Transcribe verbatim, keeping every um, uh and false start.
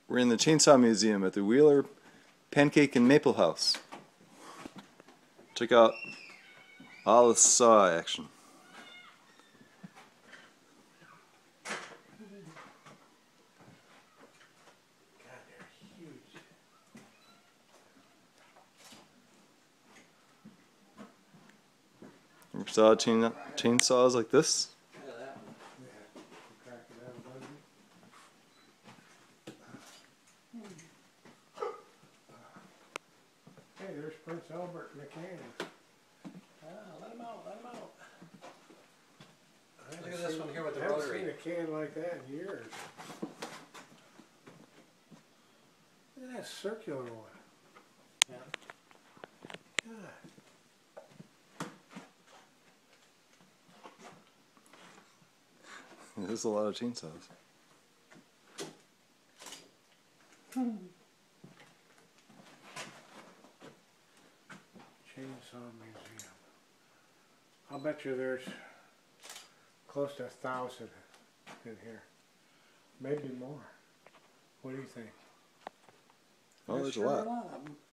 We're in the Chainsaw Museum at the Wheeler Pancake and Maple House. Check out all the saw action. God, they're huge. Ever saw chain chainsaws like this? Hey, there's Prince Albert in the can. Ah, let him out, let him out. Look at seen, this one here with the I haven't rotary. seen a can like that in years. Look at that circular one. Yeah. God. There's a lot of chainsaws. Chainsaw Museum. I'll bet you there's close to a thousand in here. Maybe more. What do you think? Oh, there's a Sure lot. a lot of them.